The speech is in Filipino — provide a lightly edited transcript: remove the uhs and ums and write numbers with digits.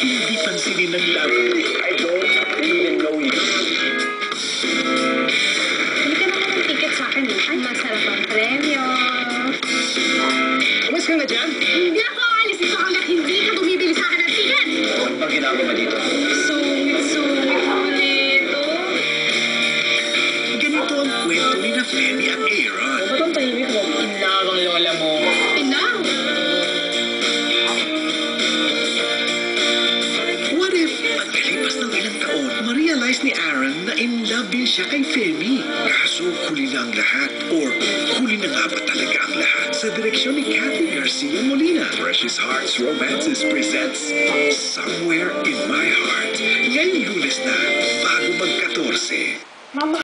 Hindi pansinin ng labo. I don't even know you. Hindi ka naman ng ticket sa akin. Ay, masarap ang premyo. Umas ka na dyan? Hindi ako aalis ito hanggat hindi ka bumibili sa akin ng ticket. Ano bang ginagawa dito? Sungit-sungit mo nito. Ganito ang kwento ni na Femi at Aaron. Ba't ang tahimik mo? Inlove ang lola mo. Enough! What if, pagkalipas ng ilang taon, ma-realize ni Aaron na in love din siya kay Femi? Kaso huli na ang lahat, or huli na nga ba talaga ang lahat? Sa direksyon ni Cathy Garcia Molina, Precious Hearts Romances presents Somewhere in My Heart. Ngayong Lunes na, bago mag-14. Mama,